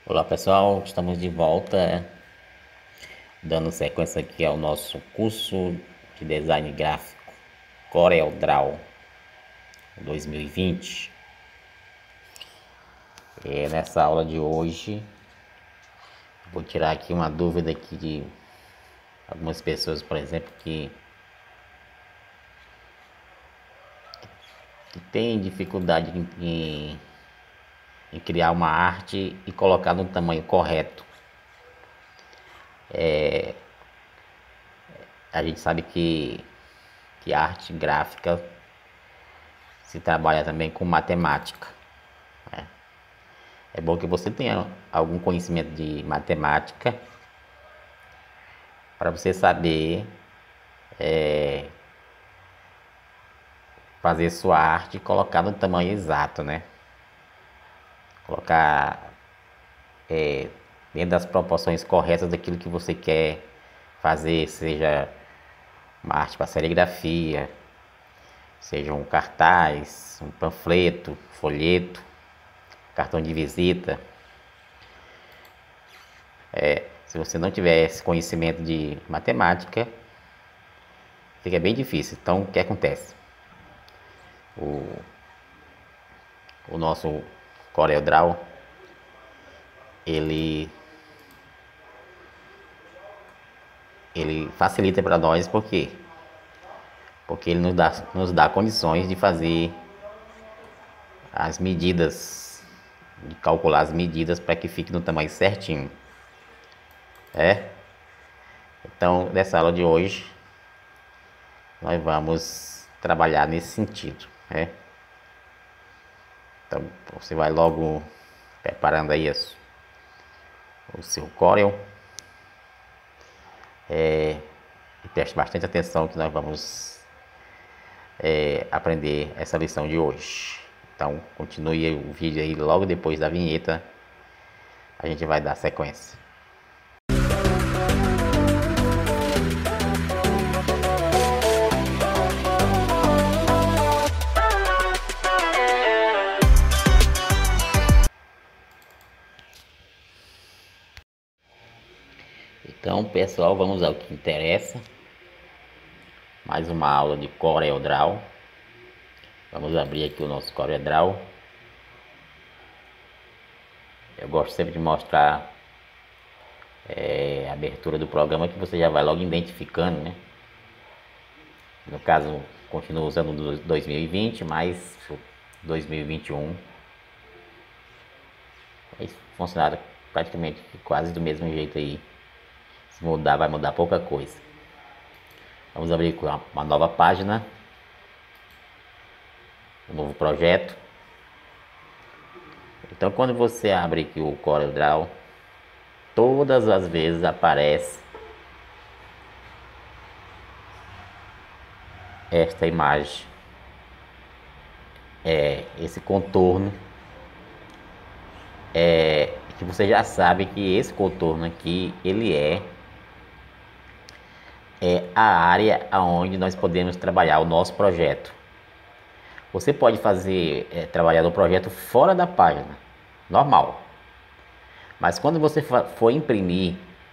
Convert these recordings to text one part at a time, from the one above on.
Olá pessoal, estamos de volta, dando sequência aqui ao nosso curso de design gráfico CorelDRAW 2020. Nessa aula de hoje, vou tirar aqui uma dúvida aqui de algumas pessoas, por exemplo, que tem dificuldade em criar uma arte e colocar no tamanho correto. A gente sabe que a arte gráfica se trabalha também com matemática. É bom que você tenha algum conhecimento de matemática para você saber fazer sua arte e colocar no tamanho exato, né? Colocar dentro das proporções corretas daquilo que você quer fazer, seja uma arte para serigrafia, seja um cartaz, um panfleto, folheto, cartão de visita. Se você não tiver esse conhecimento de matemática, fica bem difícil. Então, o que acontece? O nosso CorelDRAW, ele facilita para nós, por quê? Porque ele nos dá condições de fazer as medidas, de calcular as medidas para que fique no tamanho certinho. Então, nessa aula de hoje, nós vamos trabalhar nesse sentido, Então, você vai logo preparando aí o seu Corel. E preste bastante atenção que nós vamos aprender essa lição de hoje. Então, continue o vídeo aí, logo depois da vinheta, a gente vai dar sequência. Então, pessoal, vamos ao que interessa. Mais uma aula de CorelDRAW. Vamos abrir aqui o nosso CorelDRAW. Eu gosto sempre de mostrar a abertura do programa, que você já vai logo identificando, né? No caso, continuo usando o 2020, mas 2021 vai funcionar praticamente quase do mesmo jeito aí. Se mudar, vai mudar pouca coisa. Vamos abrir uma nova página, um novo projeto. Então, quando você abre aqui o CorelDRAW, todas as vezes aparece esta imagem, esse contorno, que você já sabe que esse contorno aqui, ele é a área aonde nós podemos trabalhar o nosso projeto. Você pode fazer, trabalhar no projeto fora da página, normal. Mas quando você for imprimir,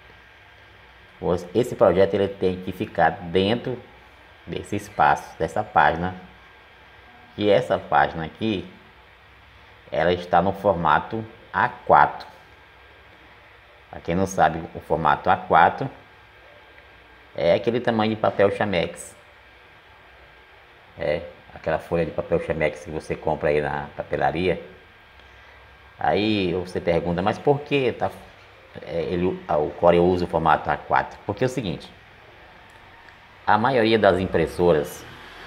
esse projeto ele tem que ficar dentro desse espaço, dessa página. E essa página aqui, ela está no formato A4. Para quem não sabe, o formato A4 é aquele tamanho de papel Chamex. Aquela folha de papel Chamex que você compra aí na papelaria. Aí você pergunta, mas por que o Corel usa o formato A4? Porque é o seguinte, a maioria das impressoras,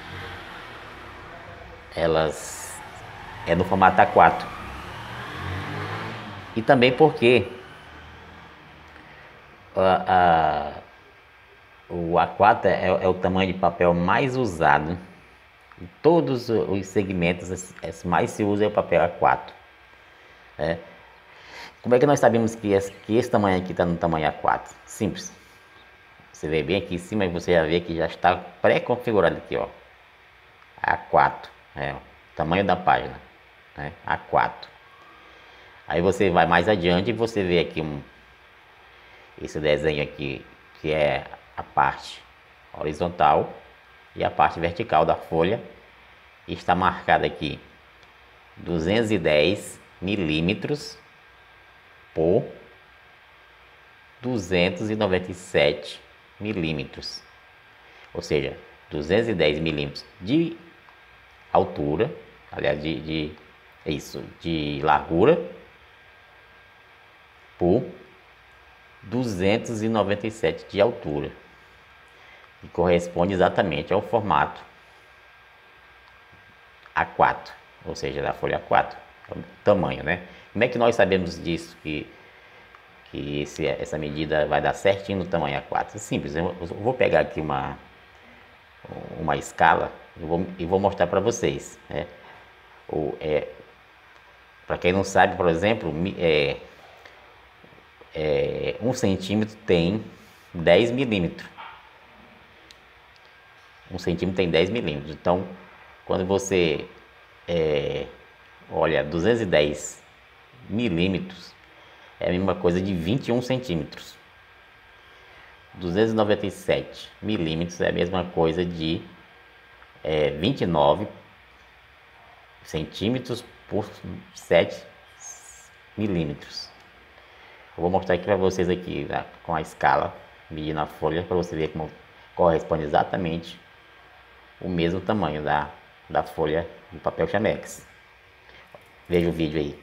elas no formato A4. E também porque o A4 é o tamanho de papel mais usado. Em todos os segmentos, mais se usa é o papel A4. Como é que nós sabemos que esse tamanho aqui está no tamanho A4? Simples. Você vê bem aqui em cima e você já vê que já está pré-configurado aqui, ó. A4, o tamanho da página, A4. Aí você vai mais adiante e você vê aqui esse desenho aqui, que é a parte horizontal e a parte vertical da folha. Está marcado aqui 210 milímetros por 297 milímetros, ou seja, 210 milímetros de altura, aliás, de largura por 297 de altura, que corresponde exatamente ao formato A4, ou seja, da folha A4, o tamanho, né? Como é que nós sabemos disso, que essa medida vai dar certinho no tamanho A4? É simples, eu vou pegar aqui uma escala e vou mostrar para vocês, né? Para quem não sabe, por exemplo, 1 centímetro tem 10 milímetros. 1 centímetro tem 10 milímetros. Então, quando você olha 210 milímetros, é a mesma coisa de 21 centímetros. 297 milímetros é a mesma coisa de 29 centímetros por 7 milímetros. Eu vou mostrar aqui para vocês aqui, né, com a escala, medindo a folha, para você ver como corresponde exatamente o mesmo tamanho da folha do papel Chamex. Veja o vídeo aí.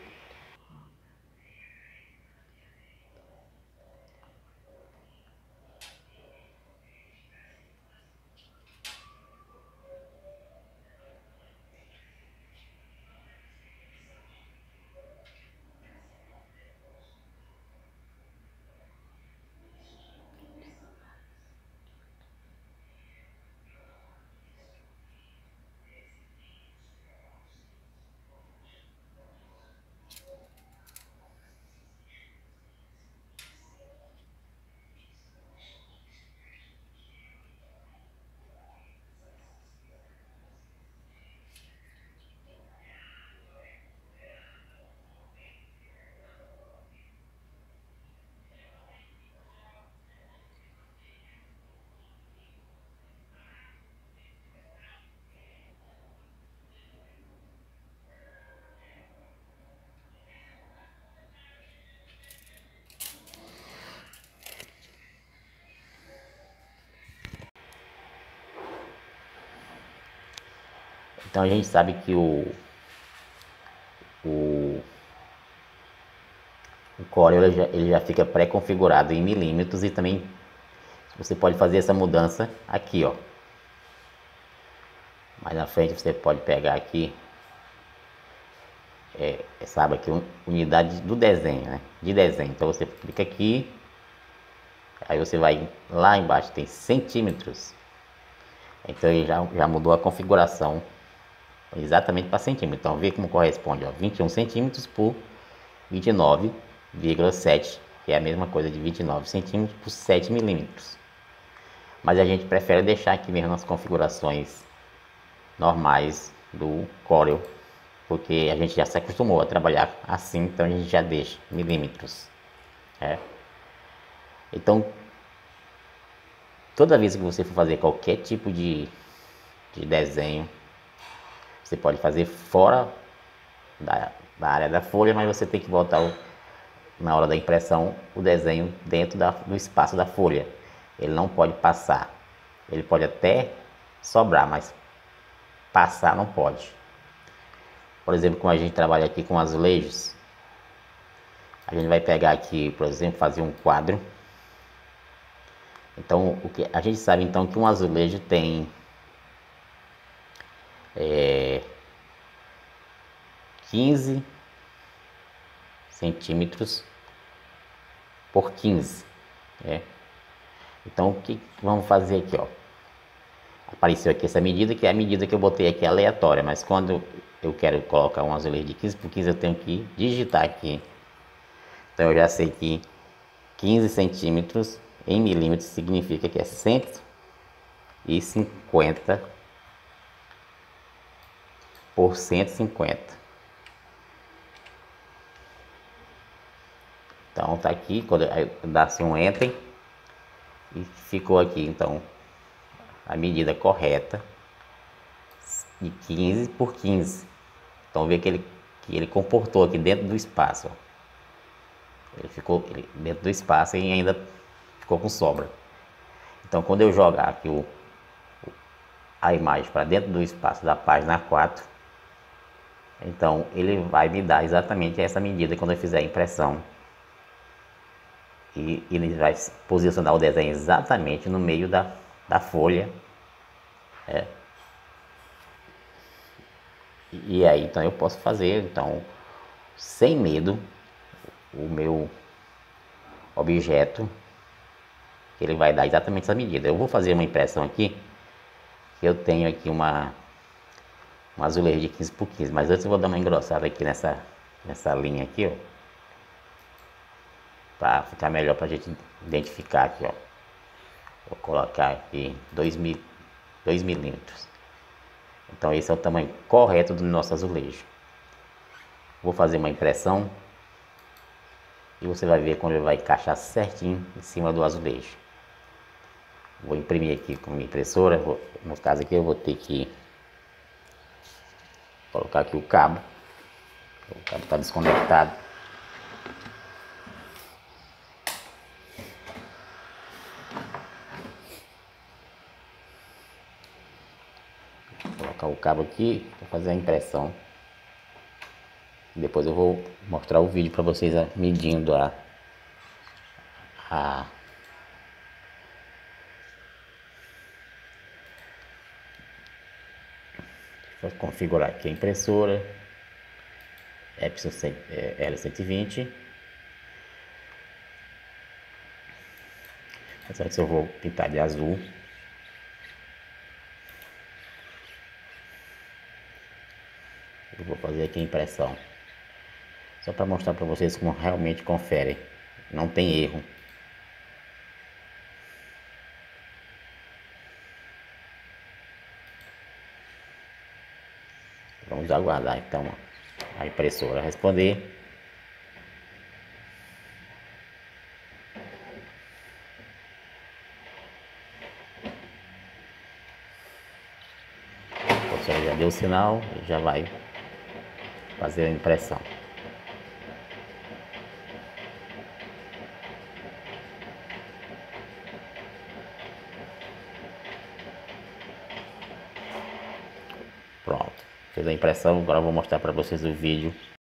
Então a gente sabe que o Corel ele já fica pré-configurado em milímetros, e também você pode fazer essa mudança aqui, ó. Mais na frente você pode pegar aqui, sabe aqui, unidade do desenho, né? De desenho. Então você clica aqui, aí você vai lá embaixo, tem centímetros. Então ele já mudou a configuração exatamente para centímetro. Então vê como corresponde, ó, 21 centímetros por 29,7, que é a mesma coisa de 29 centímetros por 7 milímetros. Mas a gente prefere deixar aqui mesmo nas configurações normais do Corel, porque a gente já se acostumou a trabalhar assim, então a gente já deixa milímetros. Então, toda vez que você for fazer qualquer tipo de desenho, você pode fazer fora da área da folha, mas você tem que voltar na hora da impressão o desenho dentro do espaço da folha. Ele não pode passar. Ele pode até sobrar, mas passar não pode. Por exemplo, como a gente trabalha aqui com azulejos, a gente vai pegar aqui, por exemplo, fazer um quadro. Então, a gente sabe então que um azulejo tem 15 centímetros por 15. Então, o que vamos fazer aqui, ó? Apareceu aqui essa medida, que é a medida que eu botei aqui aleatória, mas quando eu quero colocar um azulejo de 15 por 15, eu tenho que digitar aqui. Então eu já sei que 15 centímetros em milímetros significa que é 150 por 150. Então tá aqui, quando dá-se um enter e ficou aqui então a medida correta de 15 por 15. Então vê que ele comportou aqui dentro do espaço, ó. Ele ficou dentro do espaço e ainda ficou com sobra. Então quando eu jogar aqui a imagem para dentro do espaço da página 4, então ele vai me dar exatamente essa medida quando eu fizer a impressão. E ele vai posicionar o desenho exatamente no meio da folha. E aí então eu posso fazer então sem medo o meu objeto, que ele vai dar exatamente essa medida. Eu vou fazer uma impressão aqui, que eu tenho aqui um azulejo de 15 por 15, mas antes eu vou dar uma engrossada aqui nessa linha aqui, ó, para ficar melhor para a gente identificar aqui, ó. Vou colocar aqui 2 milímetros. Então esse é o tamanho correto do nosso azulejo. Vou fazer uma impressão e você vai ver quando ele vai encaixar certinho em cima do azulejo. Vou imprimir aqui com a minha impressora. No caso aqui eu vou ter que colocar aqui o cabo está desconectado. Vou colocar o cabo aqui para fazer a impressão. Depois eu vou mostrar o vídeo para vocês medindo vou configurar aqui a impressora Epson L120. Antes eu vou pintar de azul. Eu vou fazer aqui a impressão, só para mostrar para vocês como realmente confere, não tem erro. Vamos aguardar então a impressora responder. Você já deu o sinal, já vai fazer a impressão. Pronto, fez a impressão. Agora eu vou mostrar para vocês o vídeo.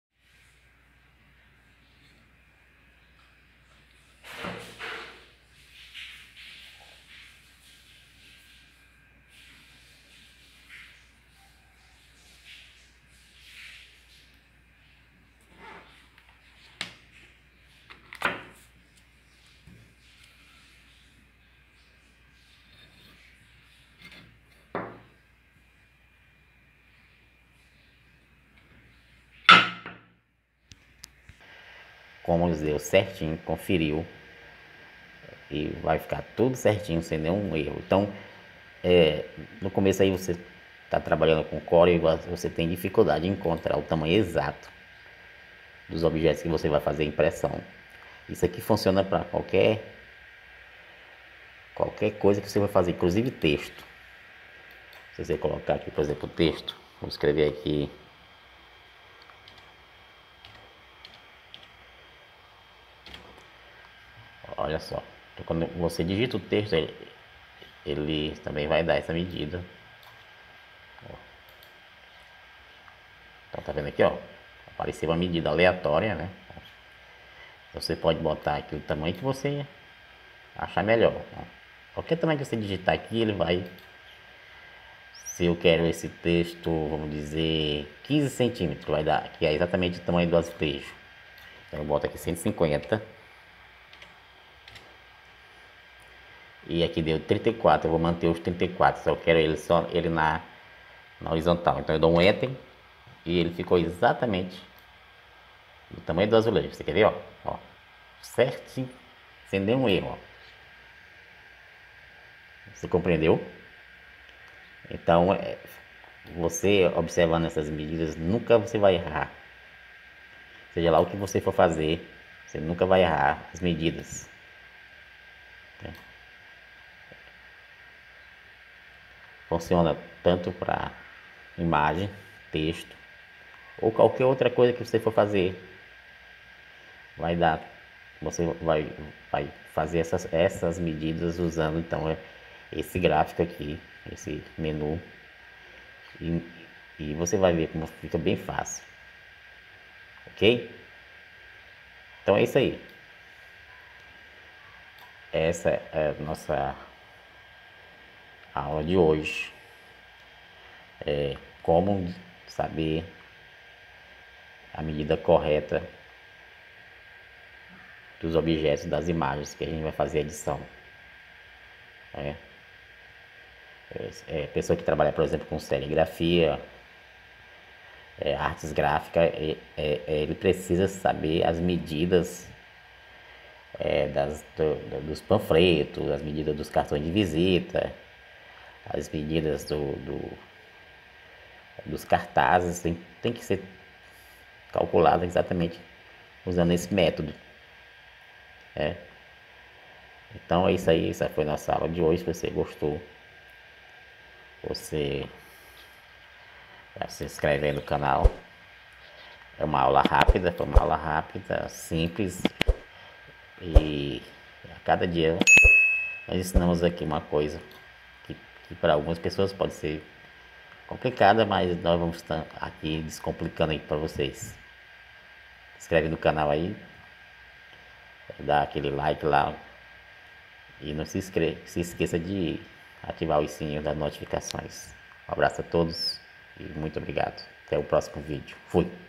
Como deu certinho, conferiu, e vai ficar tudo certinho sem nenhum erro. Então no começo aí você está trabalhando com Core e você tem dificuldade em encontrar o tamanho exato dos objetos que você vai fazer impressão. Isso aqui funciona para qualquer coisa que você vai fazer, inclusive texto. Se você colocar aqui, por exemplo, texto, vou escrever aqui olha só, então, quando você digita o texto, ele também vai dar essa medida. Então tá vendo aqui, ó, apareceu uma medida aleatória, né? Você pode botar aqui o tamanho que você achar melhor. Qualquer tamanho que você digitar aqui, ele vai. Se eu quero esse texto, vamos dizer 15 centímetros, vai dar, que é exatamente o tamanho do azulejo. Então eu boto aqui 150. E aqui deu 34, eu vou manter os 34, só eu quero ele na horizontal. Então eu dou um Enter e ele ficou exatamente do tamanho do azulejo. Você quer ver, ó, certinho, sem nenhum erro, ó. Você compreendeu? Então, você observando essas medidas, nunca você vai errar. Seja lá o que você for fazer, Você nunca vai errar as medidas. Funciona tanto para imagem, texto ou qualquer outra coisa que você for fazer. Vai dar, você vai fazer essas medidas usando então esse gráfico aqui, esse menu, e, e você vai ver como fica bem fácil, ok? Então é isso aí. Essa é a nossa aula de hoje. Como saber a medida correta dos objetos, das imagens que a gente vai fazer a edição. Pessoa que trabalha, por exemplo, com serigrafia, artes gráficas, ele precisa saber as medidas dos panfletos, as medidas dos cartões de visita, as medidas dos cartazes, tem que ser calculado exatamente usando esse método. Então é isso aí, essa foi a nossa aula de hoje. Se você gostou, você já se inscreve aí no canal. É uma aula rápida, foi uma aula rápida, simples, e a cada dia nós ensinamos aqui uma coisa que para algumas pessoas pode ser complicada, mas nós vamos estar aqui descomplicando aí para vocês. Se inscreve no canal aí, dá aquele like lá e não se esqueça de ativar o sininho das notificações. Um abraço a todos e muito obrigado. Até o próximo vídeo. Fui!